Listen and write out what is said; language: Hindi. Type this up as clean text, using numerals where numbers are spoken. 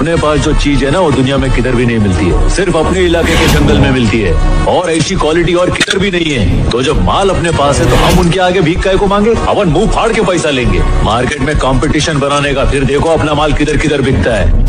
अपने पास जो चीज है ना वो दुनिया में किधर भी नहीं मिलती है, सिर्फ अपने इलाके के जंगल में मिलती है। और ऐसी क्वालिटी और किधर भी नहीं है। तो जब माल अपने पास है तो हम उनके आगे भीख काहे को मांगे? अपन मुंह फाड़ के पैसा लेंगे। मार्केट में कंपटीशन बनाने का, फिर देखो अपना माल किधर किधर बिकता है।